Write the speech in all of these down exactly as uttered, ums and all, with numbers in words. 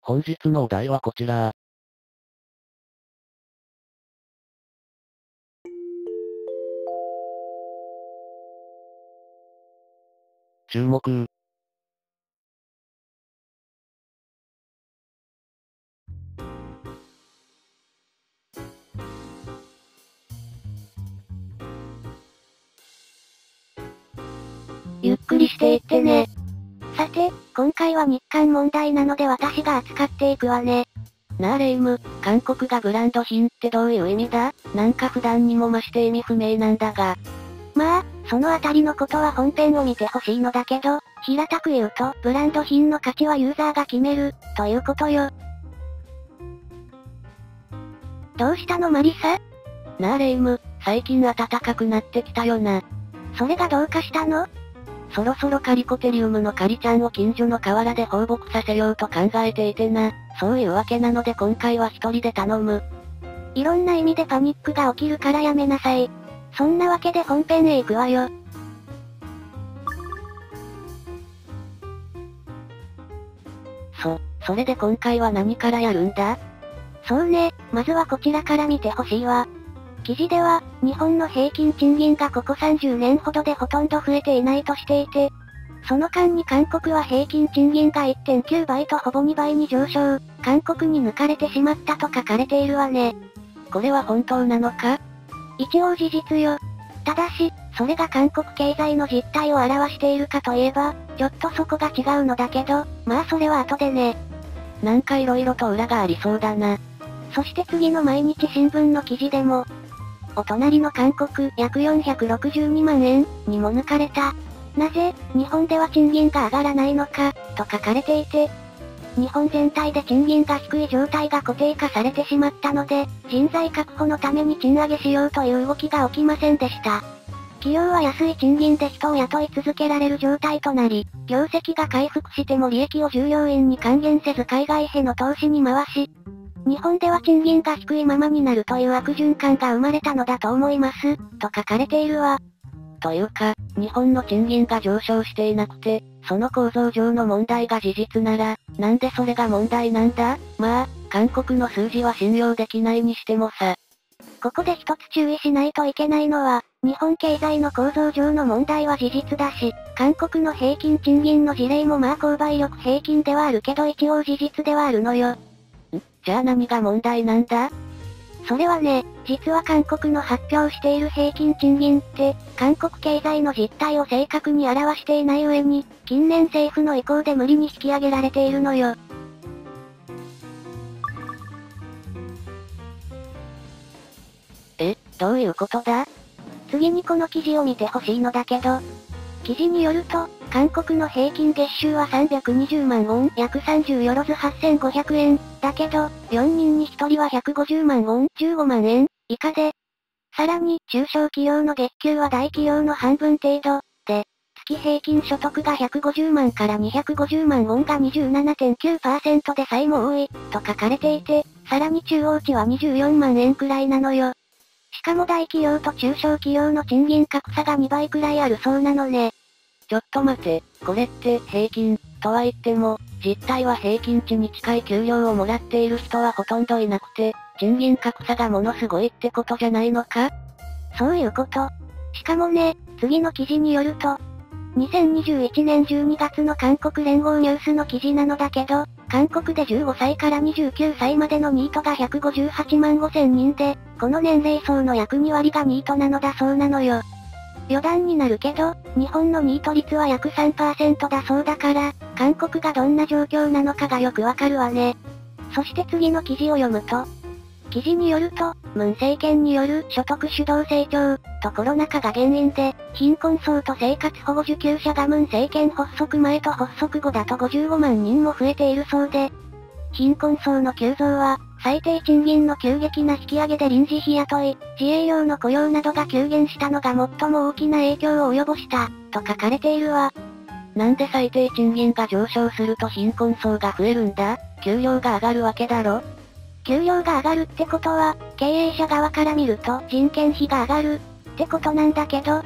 本日のお題はこちら。注目。 ゆっくりしていってね。さて、今回は日韓問題なので私が扱っていくわね。 なあレイム、韓国がブランド品ってどういう意味だ？なんか普段にも増して意味不明なんだが。 まあ、そのあたりのことは本編を見てほしいのだけど、平たく言うと、ブランド品の価値はユーザーが決める、ということよ。どうしたのマリサ？ なあレイム、最近暖かくなってきたよな。 それがどうかしたの？ そろそろカリコテリウムのカリちゃんを近所の河原で放牧させようと考えていてな。そういうわけなので今回は一人で頼む。 いろんな意味でパニックが起きるからやめなさい。そんなわけで本編へ行くわよ。 そ、それで今回は何からやるんだ？ そうね、まずはこちらから見てほしいわ。記事では、日本の平均賃金がここさんじゅうねんほどでほとんど増えていないとしていて、その間に韓国は平均賃金が いってんきゅうばいとほぼにばいに上昇、韓国に抜かれてしまったと書かれているわね。 これは本当なのか？ 一応事実よ。ただし、それが韓国経済の実態を表しているかといえば、ちょっとそこが違うのだけど、まあそれは後でね。 なんか色々と裏がありそうだな。 そして次の毎日新聞の記事でも、お隣の韓国約よんひゃくろくじゅうにまんえんにも抜かれた。なぜ、日本では賃金が上がらないのか、と書かれていて、日本全体で賃金が低い状態が固定化されてしまったので、人材確保のために賃上げしようという動きが起きませんでした。企業は安い賃金で人を雇い続けられる状態となり、業績が回復しても利益を従業員に還元せず海外への投資に回し、日本では賃金が低いままになるという悪循環が生まれたのだと思います、と書かれているわ。 というか、日本の賃金が上昇していなくて、その構造上の問題が事実なら、なんでそれが問題なんだ？まあ、韓国の数字は信用できないにしてもさ。 ここで一つ注意しないといけないのは、日本経済の構造上の問題は事実だし、韓国の平均賃金の事例もまあ購買力平均ではあるけど一応事実ではあるのよ。ん？ じゃあ何が問題なんだ？ それはね、実は韓国の発表している平均賃金って、韓国経済の実態を正確に表していない上に、近年政府の意向で無理に引き上げられているのよ。 え、どういうことだ？ 次にこの記事を見てほしいのだけど、記事によると、韓国の平均月収はさんびゃくにじゅうまんウォン、約さんじゅうよろずはっせんごひゃくえん。だけど、よんにんにひとりはひゃくごじゅうまんウォン、じゅうごまんえん以下で、さらに、中小企業の月給は大企業の半分程度、で、月平均所得がひゃくごじゅうまんからにひゃくごじゅうまんウォンが にじゅうななてんきゅうパーセント でさえも多い、と書かれていて、さらに中央値はにじゅうよんまんえんくらいなのよ。しかも大企業と中小企業の賃金格差がにばいくらいあるそうなのね。 ちょっと待て、これって平均、とは言っても、実態は平均値に近い給料をもらっている人はほとんどいなくて、賃金格差がものすごいってことじゃないのか？ そういうこと。しかもね、次の記事によると、にせんにじゅういちねんじゅうにがつの韓国連合ニュースの記事なのだけど、韓国でじゅうごさいからにじゅうきゅうさいまでのニートがひゃくごじゅうはちまんごせんにんで、この年齢層の約にわりがニートなのだそうなのよ。余談になるけど、日本のニート率は約 さんパーセント だそうだから、韓国がどんな状況なのかがよくわかるわね。そして次の記事を読むと、記事によると、ムン政権による所得主導成長とコロナ禍が原因で、貧困層と生活保護受給者がムン政権発足前と発足後だとごじゅうごまんにんも増えているそうで、貧困層の急増は、最低賃金の急激な引き上げで臨時日雇い、自営業の雇用などが急減したのが最も大きな影響を及ぼした、と書かれているわ。 なんで最低賃金が上昇すると貧困層が増えるんだ？給料が上がるわけだろ？ 給料が上がるってことは、経営者側から見ると人件費が上がる、ってことなんだけど、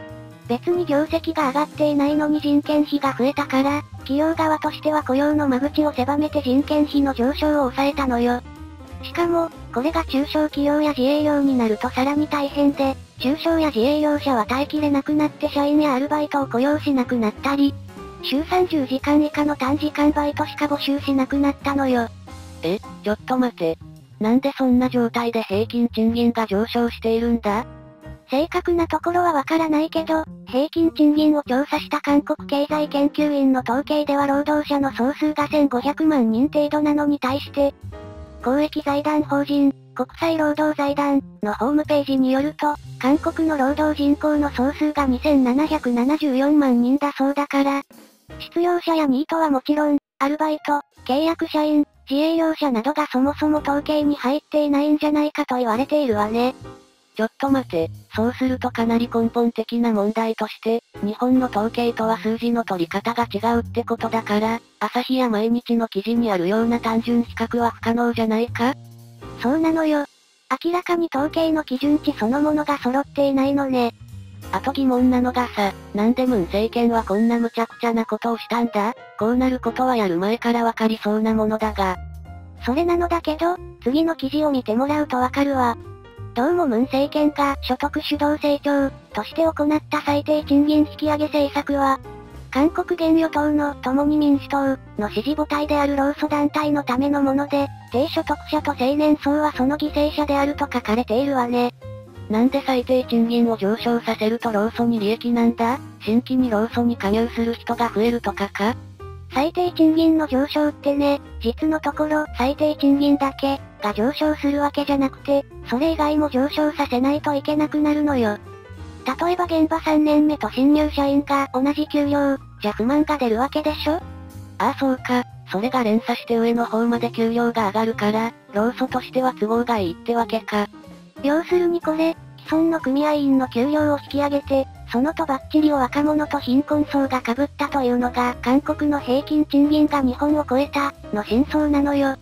別に業績が上がっていないのに人件費が増えたから、企業側としては雇用の間口を狭めて人件費の上昇を抑えたのよ。しかも、これが中小企業や自営業になるとさらに大変で、中小や自営業者は耐えきれなくなって社員やアルバイトを雇用しなくなったり、週さんじゅうじかん以下の短時間バイトしか募集しなくなったのよ。 え、ちょっと待て。なんでそんな状態で平均賃金が上昇しているんだ？ 正確なところはわからないけど、平均賃金を調査した韓国経済研究院の統計では労働者の総数がせんごひゃくまんにん程度なのに対して、公益財団法人、国際労働財団のホームページによると、韓国の労働人口の総数がにせんななひゃくななじゅうよんまんにんだそうだから、失業者やニートはもちろん、アルバイト、契約社員、自営業者などがそもそも統計に入っていないんじゃないかと言われているわね。 ちょっと待て、そうするとかなり根本的な問題として、日本の統計とは数字の取り方が違うってことだから、朝日や毎日の記事にあるような単純比較は不可能じゃないか？ そうなのよ。明らかに統計の基準値そのものが揃っていないのね。 あと疑問なのがさ、なんでムン政権はこんな無茶苦茶なことをしたんだ？こうなることはやる前からわかりそうなものだが。 それなのだけど、次の記事を見てもらうとわかるわ。どうもムン政権が所得主導成長として行った最低賃金引き上げ政策は、韓国現与党の共に民主党の支持母体である労組団体のためのもので、低所得者と青年層はその犠牲者であると書かれているわね。 なんで最低賃金を上昇させると労組に利益なんだ？新規に労組に加入する人が増えるとかか？ 最低賃金の上昇ってね、実のところ最低賃金だけが上昇するわけじゃなくて、それ以外も上昇させないといけなくなるのよ。例えば現場さんねんめと新入社員が同じ給料じゃ不満が出るわけでしょ？ ああそうか、それが連鎖して上の方まで給料が上がるから、労組としては都合がいいってわけか。 要するにこれ、既存の組合員の給料を引き上げて、そのとばっちりを若者と貧困層が被ったというのが韓国の平均賃金が日本を超えたの真相なのよ。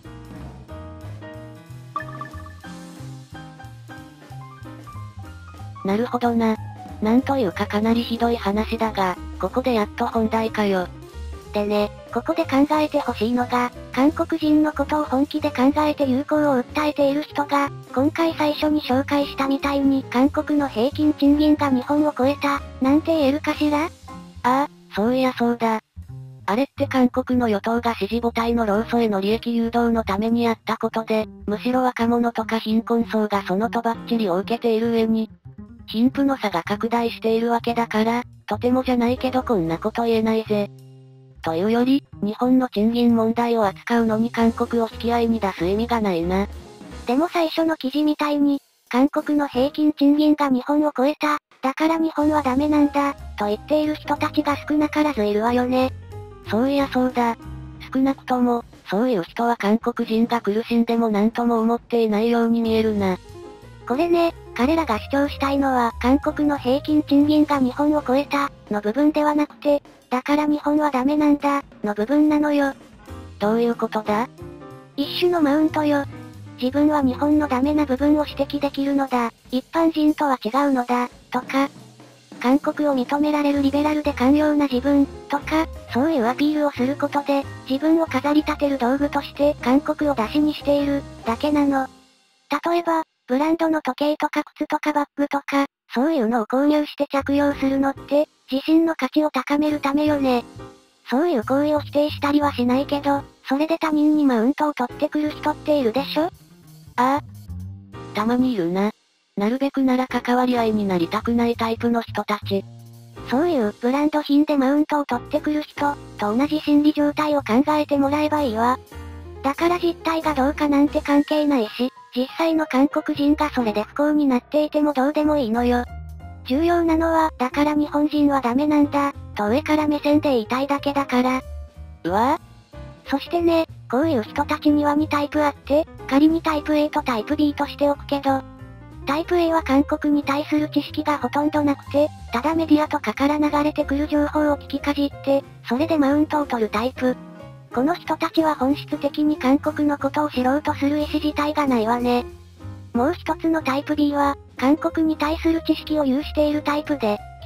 なるほどな。なんというかかなりひどい話だが、ここでやっと本題かよ。 でね、ここで考えてほしいのが、韓国人のことを本気で考えて友好を訴えている人が、今回最初に紹介したみたいに韓国の平均賃金が日本を超えた、なんて言えるかしら？ああ、そういやそうだ。あれって韓国の与党が支持母体の労組への利益誘導のためにやったことで、むしろ若者とか貧困層がそのとばっちりを受けている上に、貧富の差が拡大しているわけだから、とてもじゃないけどこんなこと言えないぜ。というより、日本の賃金問題を扱うのに韓国を引き合いに出す意味がないな。 でも最初の記事みたいに、韓国の平均賃金が日本を超えた、だから日本はダメなんだ、と言っている人たちが少なからずいるわよね。 そういやそうだ。少なくとも、そういう人は韓国人が苦しんでも何とも思っていないように見えるな。 これね、彼らが主張したいのは韓国の平均賃金が日本を超えた、の部分ではなくて、だから日本はダメなんだ、の部分なのよ。 どういうことだ？ 一種のマウントよ。自分は日本のダメな部分を指摘できるのだ、一般人とは違うのだ、とか、韓国を認められるリベラルで寛容な自分、とか、そういうアピールをすることで、自分を飾り立てる道具として韓国を出しにしている、だけなの。例えば、ブランドの時計とか靴とかバッグとか、そういうのを購入して着用するのって、自身の価値を高めるためよね。そういう行為を否定したりはしないけど、それで他人にマウントを取ってくる人っているでしょ？ああ。たまにいるな。なるべくなら関わり合いになりたくないタイプの人たち。 そういうブランド品でマウントを取ってくる人と同じ心理状態を考えてもらえばいいわ。だから実態がどうかなんて関係ないし、実際の韓国人がそれで不幸になっていてもどうでもいいのよ。重要なのは、だから日本人はダメなんだ、と上から目線で言いたいだけだから。 うわぁ。そしてね、こういう人たちにはにタイプあって、仮にタイプ A とタイプ B としておくけど、タイプ A は韓国に対する知識がほとんどなくて、ただメディアとかから流れてくる情報を聞きかじって、それでマウントを取るタイプ。この人たちは本質的に韓国のことを知ろうとする意思自体がないわね。もう一つのタイプ B は、韓国に対する知識を有しているタイプで、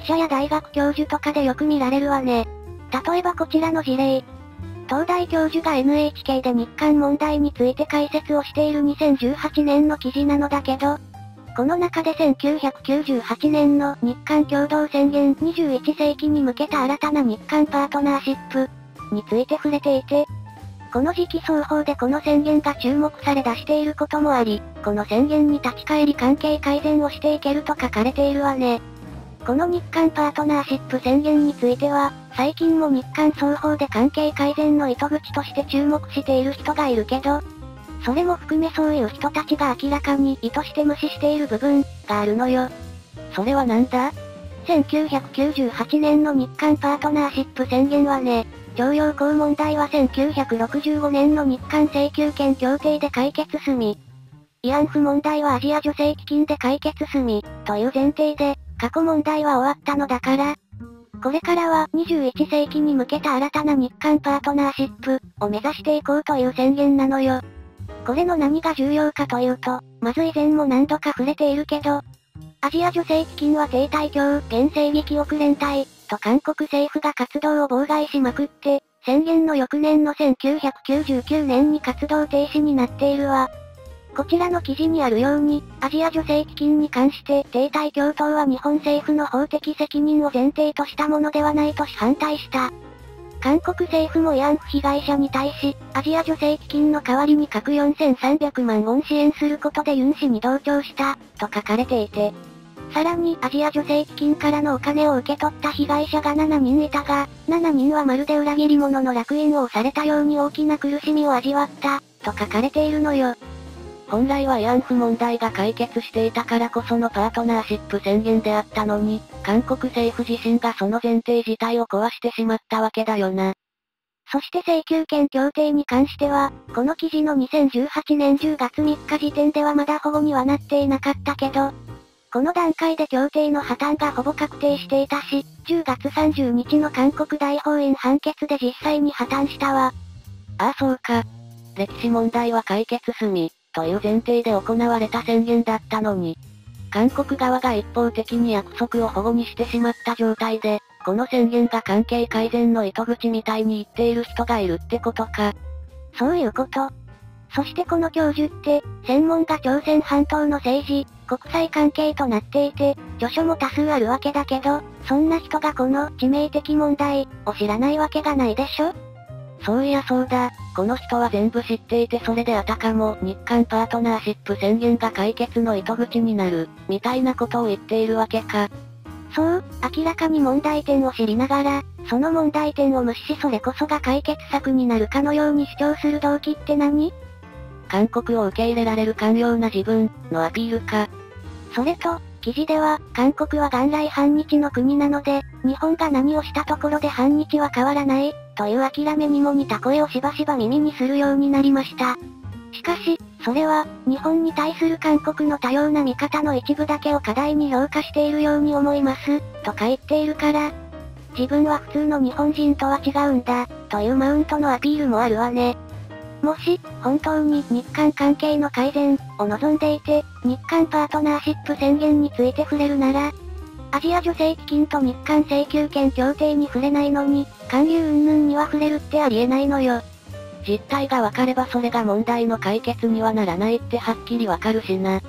記者や大学教授とかでよく見られるわね。例えばこちらの事例。東大教授が エヌエイチケー で日韓問題について解説をしているにせんじゅうはちねんの記事なのだけど、この中でせんきゅうひゃくきゅうじゅうはちねんの日韓共同宣言にじゅういっせいきに向けた新たな日韓パートナーシップについて触れていて、この時期双方でこの宣言が注目され出していることもあり、この宣言に立ち返り関係改善をしていけると書かれているわね。この日韓パートナーシップ宣言については、最近も日韓双方で関係改善の糸口として注目している人がいるけど、それも含めそういう人たちが明らかに意図して無視している部分があるのよ。 それはなんだ？ せんきゅうひゃくきゅうじゅうはちねんの日韓パートナーシップ宣言はね、徴用工問題はせんきゅうひゃくろくじゅうごねんの日韓請求権協定で解決済み。慰安婦問題はアジア助成基金で解決済み、という前提で、過去問題は終わったのだから、これからはにじゅういっせいきに向けた新たな日韓パートナーシップを目指していこうという宣言なのよ。これの何が重要かというと、まず以前も何度か触れているけど、アジア助成基金は停滞強、現正義記憶連隊と韓国政府が活動を妨害しまくって、宣言の翌年のせんきゅうひゃくきゅうじゅうきゅうねんに活動停止になっているわ。こちらの記事にあるように、アジア助成基金に関して停滞共闘は日本政府の法的責任を前提としたものではないとし反対した。韓国政府も慰安婦被害者に対し、アジア助成基金の代わりに各よんせんさんびゃくまんウォン支援することでユン氏に同調した、と書かれていて。さらにアジア助成基金からのお金を受け取った被害者がななにんいたが、ななにんはまるで裏切り者の烙印を押されたように大きな苦しみを味わった、と書かれているのよ。 本来は慰安婦問題が解決していたからこそのパートナーシップ宣言であったのに、韓国政府自身がその前提自体を壊してしまったわけだよな。 そして請求権協定に関しては、この記事のにせんじゅうはちねんじゅうがつみっか時点ではまだ保護にはなっていなかったけど、この段階で協定の破綻がほぼ確定していたし、じゅうがつさんじゅうにちの韓国大法院判決で実際に破綻したわ。 ああそうか。歴史問題は解決済み。という前提で行われた宣言だったのに、韓国側が一方的に約束を保護にしてしまった状態で、この宣言が関係改善の糸口みたいに言っている人がいるってことか。 そういうこと。そしてこの教授って、専門が朝鮮半島の政治、国際関係となっていて、著書も多数あるわけだけど、そんな人がこの致命的問題を知らないわけがないでしょ？ そういやそうだ、この人は全部知っていてそれであたかも日韓パートナーシップ宣言が解決の糸口になる、みたいなことを言っているわけか。 そう、明らかに問題点を知りながら、その問題点を無視しそれこそが解決策になるかのように主張する動機って何？ 韓国を受け入れられる寛容な自分のアピールか。 それと、記事では、韓国は元来反日の国なので、日本が何をしたところで反日は変わらない、という諦めにも似た声をしばしば耳にするようになりました。しかし、それは、日本に対する韓国の多様な見方の一部だけを課題に評価しているように思います、とか言っているから、自分は普通の日本人とは違うんだ、というマウントのアピールもあるわね。もし、本当に日韓関係の改善を望んでいて、日韓パートナーシップ宣言について触れるなら、アジア助成基金と日韓請求権協定に触れないのに、韓流云々には触れるってありえないのよ。 実態がわかればそれが問題の解決にはならないってはっきりわかるしな。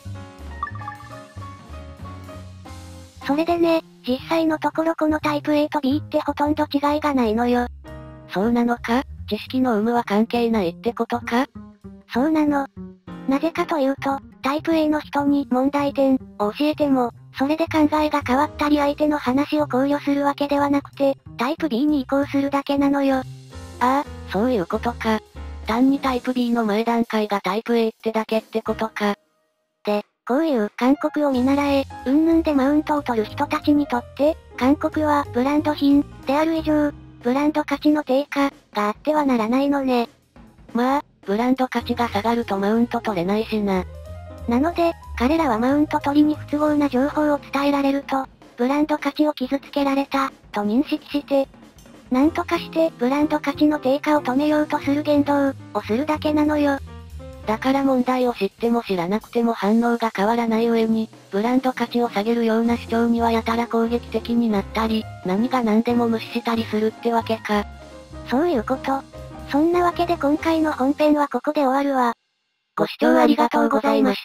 それでね、実際のところこのタイプ A と B ってほとんど違いがないのよ。 そうなのか？知識の有無は関係ないってことか？ そうなの。なぜかというと、タイプ A の人に問題点を教えても、それで考えが変わったり相手の話を考慮するわけではなくて、タイプ B に移行するだけなのよ。 ああ、そういうことか。単にタイプ B の前段階がタイプ A ってだけってことか。 で、こういう韓国を見習え、云々でマウントを取る人たちにとって、韓国はブランド品である以上、ブランド価値の低下があってはならないのね。 まあ、ブランド価値が下がるとマウント取れないしな。 なので、彼らはマウント取りに不都合な情報を伝えられると、ブランド価値を傷つけられた、と認識して、なんとかしてブランド価値の低下を止めようとする言動をするだけなのよ。 だから問題を知っても知らなくても反応が変わらない上に、ブランド価値を下げるような主張にはやたら攻撃的になったり、何が何でも無視したりするってわけか。 そういうこと。そんなわけで今回の本編はここで終わるわ。 ご視聴ありがとうございました。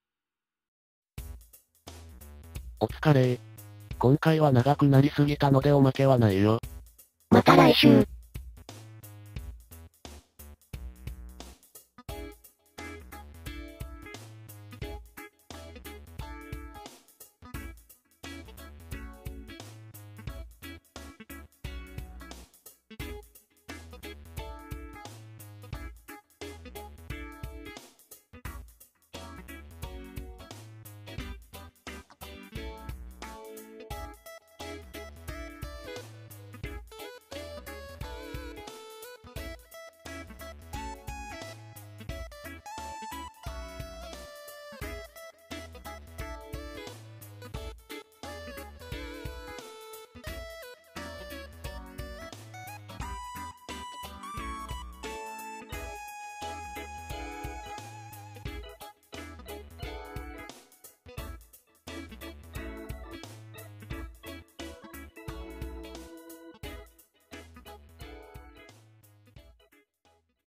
お疲れ。今回は長くなりすぎたのでおまけはないよ。 また来週。